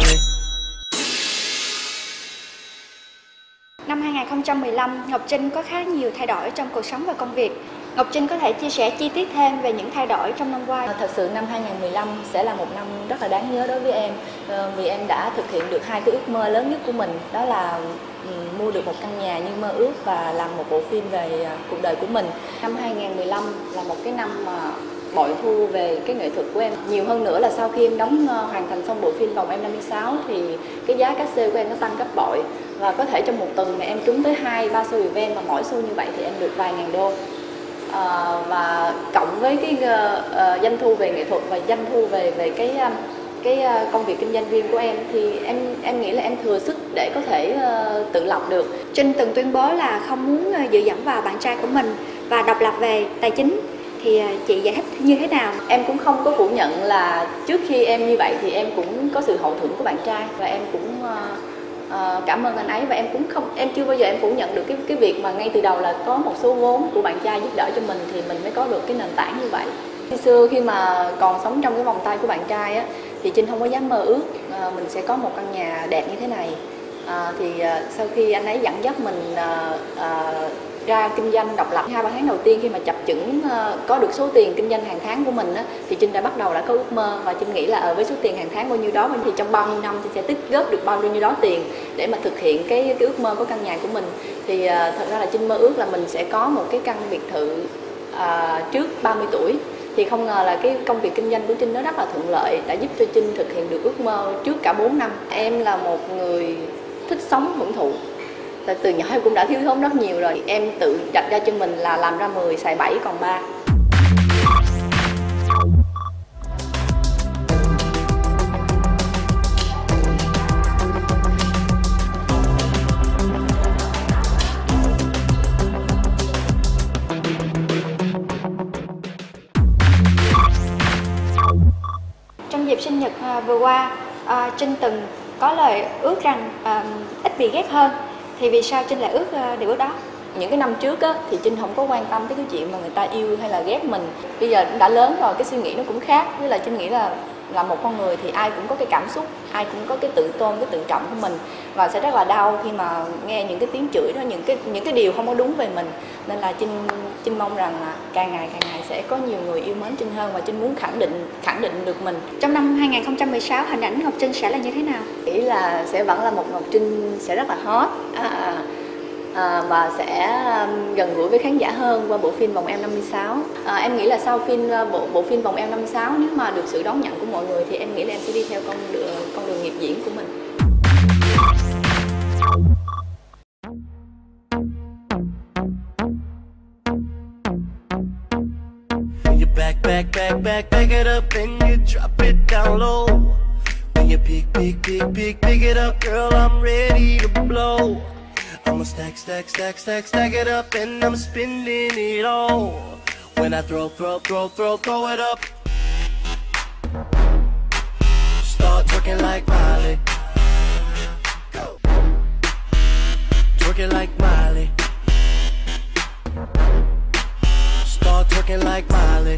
Miley. Năm 2015, Ngọc Trinh có khá nhiều thay đổi trong cuộc sống và công việc. Ngọc Trinh có thể chia sẻ chi tiết thêm về những thay đổi trong năm qua. Thật sự năm 2015 sẽ là một năm rất là đáng nhớ đối với em, vì em đã thực hiện được hai cái ước mơ lớn nhất của mình, đó là mua được một căn nhà như mơ ước và làm một bộ phim về cuộc đời của mình. Năm 2015 là một cái năm mà bội thu về cái nghệ thuật của em. Nhiều hơn nữa là sau khi em hoàn thành xong bộ phim Vòng Em 56 thì cái giá cát xê của em nó tăng gấp bội. Và có thể trong một tuần này em trúng tới 2-3 show event, mà mỗi show như vậy thì em được vài ngàn đô. Và cộng với cái doanh thu về nghệ thuật và doanh thu về cái công việc kinh doanh riêng của em thì em nghĩ là em thừa sức để có thể tự lập được. Trinh từng tuyên bố là không muốn dựa dẫm vào bạn trai của mình và độc lập về tài chính. Thì chị giải thích như thế nào? Em cũng không có phủ nhận là trước khi em như vậy thì em cũng có sự hậu thuẫn của bạn trai, và em cũng cảm ơn anh ấy, và em chưa bao giờ em phủ nhận được cái việc mà ngay từ đầu là có một số vốn của bạn trai giúp đỡ cho mình thì mình mới có được cái nền tảng như vậy. Khi xưa khi mà còn sống trong cái vòng tay của bạn trai á, thì Trinh không có dám mơ ước mình sẽ có một căn nhà đẹp như thế này. Sau khi anh ấy dẫn dắt mình ra kinh doanh độc lập, 2-3 tháng đầu tiên khi mà chập chững có được số tiền kinh doanh hàng tháng của mình á, thì Trinh đã bắt đầu có ước mơ, và Trinh nghĩ là với số tiền hàng tháng bao nhiêu đó thì trong bao nhiêu năm Trinh sẽ tích góp được bao nhiêu đó tiền để mà thực hiện cái ước mơ của căn nhà của mình. Thì thật ra là Trinh mơ ước là mình sẽ có một cái căn biệt thự trước 30 tuổi. Thì không ngờ là cái công việc kinh doanh của Trinh nó rất là thuận lợi, đã giúp cho Trinh thực hiện được ước mơ trước cả 4 năm. Em là một người thích sống hưởng thụ. Từ nhỏ em cũng đã thiếu thốn rất nhiều rồi. Em tự đặt ra cho mình là làm ra 10, xài 7 còn 3. Trong dịp sinh nhật vừa qua, Trinh từng có lời ước rằng ít bị ghét hơn. Thì vì sao Trinh lại ước điều ước đó? Những cái năm trước á, thì Trinh không có quan tâm tới cái chuyện mà người ta yêu hay là ghét mình. Bây giờ đã lớn rồi, cái suy nghĩ nó cũng khác. Với lại Trinh nghĩ là một con người thì ai cũng có cái cảm xúc, ai cũng có cái tự tôn, cái tự trọng của mình, và sẽ rất là đau khi mà nghe những cái tiếng chửi đó, những cái điều không có đúng về mình. Nên là Trinh mong rằng là càng ngày sẽ có nhiều người yêu mến Trinh hơn, và Trinh muốn khẳng định được mình. Trong năm 2016, hình ảnh Ngọc Trinh sẽ là như thế nào? Nghĩ là sẽ vẫn là một Ngọc Trinh sẽ rất là hot, và sẽ gần gũi với khán giả hơn qua bộ phim Vòng Em 56. Em nghĩ là sau bộ phim Vòng Em 56, nếu mà được sự đón nhận của mọi người thì em nghĩ là em sẽ đi theo con đường nghiệp diễn của mình. Back it up and you drop it down low. When you pick it up, girl, I'm ready to blow. I'ma stack it up and I'm spending it all. When I throw it up. Start twerking like Miley. Twerking like Miley. Start twerking like Miley.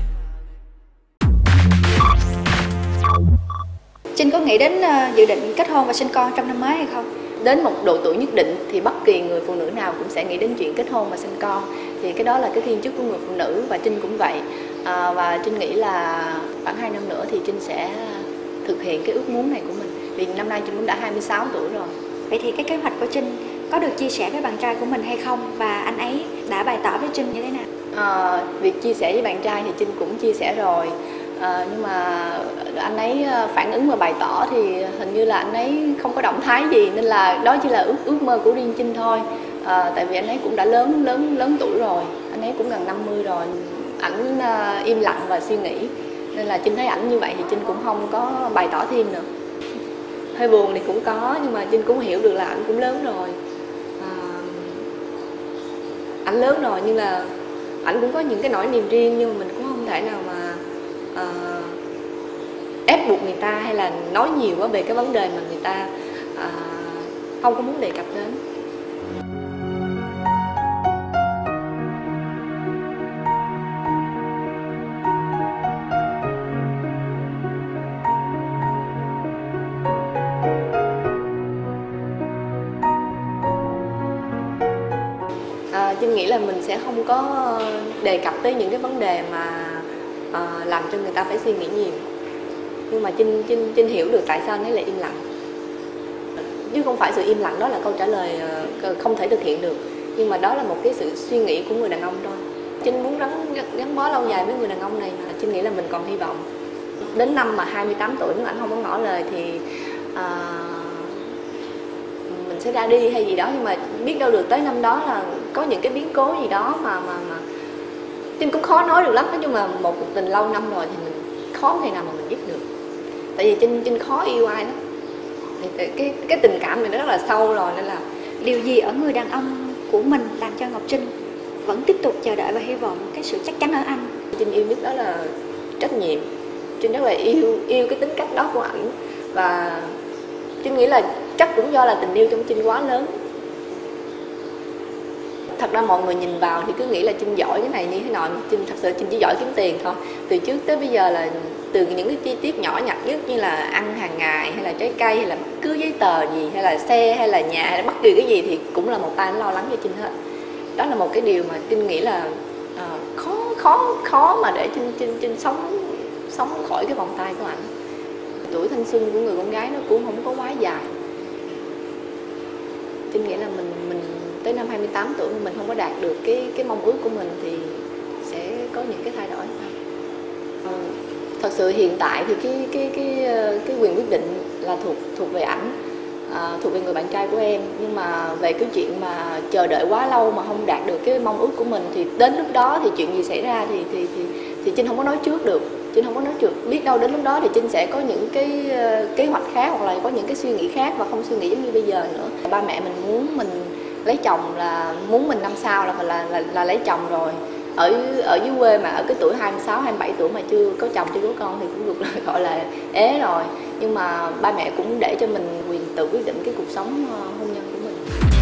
Trinh có nghĩ đến dự định kết hôn và sinh con trong năm mới hay không? Đến một độ tuổi nhất định thì bất kỳ người phụ nữ nào cũng sẽ nghĩ đến chuyện kết hôn và sinh con. Thì cái đó là cái thiên chức của người phụ nữ, và Trinh cũng vậy. Và Trinh nghĩ là khoảng 2 năm nữa thì Trinh sẽ thực hiện cái ước muốn này của mình. Vì năm nay Trinh cũng đã 26 tuổi rồi. Vậy thì cái kế hoạch của Trinh có được chia sẻ với bạn trai của mình hay không? Và anh ấy đã bày tỏ với Trinh như thế nào? Việc chia sẻ với bạn trai thì Trinh cũng chia sẻ rồi. Nhưng mà anh ấy phản ứng và bày tỏ thì hình như là anh ấy không có động thái gì, nên là đó chỉ là ước mơ của riêng Trinh thôi. Tại vì anh ấy cũng đã lớn tuổi rồi, anh ấy cũng gần 50 rồi. Ảnh im lặng và suy nghĩ, nên là Trinh thấy ảnh như vậy thì Trinh cũng không có bày tỏ thêm nữa. Hơi buồn thì cũng có, nhưng mà Trinh cũng hiểu được là ảnh cũng lớn rồi. Ảnh lớn rồi nhưng là ảnh cũng có những cái nỗi niềm riêng, nhưng mà mình cũng không thể nào mà ép buộc người ta hay là nói nhiều quá về cái vấn đề mà người ta không có muốn đề cập đến. Trinh nghĩ là mình sẽ không có đề cập tới những cái vấn đề mà làm cho người ta phải suy nghĩ nhiều. Nhưng mà Trinh hiểu được tại sao anh ấy lại im lặng. Chứ không phải sự im lặng đó là câu trả lời không thể thực hiện được. Nhưng mà đó là một cái sự suy nghĩ của người đàn ông thôi. Trinh muốn gắn bó lâu dài với người đàn ông này mà. Trinh nghĩ là mình còn hy vọng. Đến năm mà 28 tuổi nếu anh không có ngỏ lời thì mình sẽ ra đi hay gì đó. Nhưng mà biết đâu được tới năm đó là có những cái biến cố gì đó mà Trinh cũng khó nói được lắm. Nói chung là một cuộc tình lâu năm rồi thì mình khó ngày nào mà mình biết được. Tại vì Trinh khó yêu ai lắm. Cái tình cảm này nó rất là sâu rồi nên là Điều gì ở người đàn ông của mình làm cho Ngọc Trinh vẫn tiếp tục chờ đợi và hy vọng cái sự chắc chắn ở anh? Trinh yêu nhất đó là trách nhiệm. Trinh rất là yêu cái tính cách đó của ảnh. Và Trinh nghĩ là chắc cũng do là tình yêu trong Trinh quá lớn. Thật ra mọi người nhìn vào thì cứ nghĩ là Trinh giỏi cái này như thế nọ. Thật sự Trinh chỉ giỏi kiếm tiền thôi. Từ trước tới bây giờ là từ những cái chi tiết nhỏ nhặt nhất như là ăn hàng ngày hay là trái cây hay là bất cứ giấy tờ gì hay là xe hay là nhà hay là bất kỳ cái gì thì cũng là một tay lo lắng cho Trinh hết. Đó là một cái điều mà Trinh nghĩ là khó mà để Trinh sống khỏi cái vòng tay của ảnh. Tuổi thanh xuân của người con gái nó cũng không có quá dài. Trinh nghĩ là mình tới năm 28 tuổi mà mình không có đạt được cái mong ước của mình thì sẽ có những cái thay đổi. Thật sự hiện tại thì cái quyền quyết định là thuộc về ảnh, thuộc về người bạn trai của em. Nhưng mà về cái chuyện mà chờ đợi quá lâu mà không đạt được cái mong ước của mình thì đến lúc đó thì chuyện gì xảy ra thì Trinh không có nói trước được. Trinh không có nói trước. Biết đâu đến lúc đó thì Trinh sẽ có những cái kế hoạch khác hoặc là có những cái suy nghĩ khác và không suy nghĩ giống như bây giờ nữa. Ba mẹ mình muốn mình lấy chồng là muốn mình năm sau là lấy chồng rồi. Ở dưới quê mà ở cái tuổi 26, 27 tuổi mà chưa có chồng, chưa có con thì cũng được gọi là ế rồi. Nhưng mà ba mẹ cũng để cho mình quyền tự quyết định cái cuộc sống hôn nhân của mình.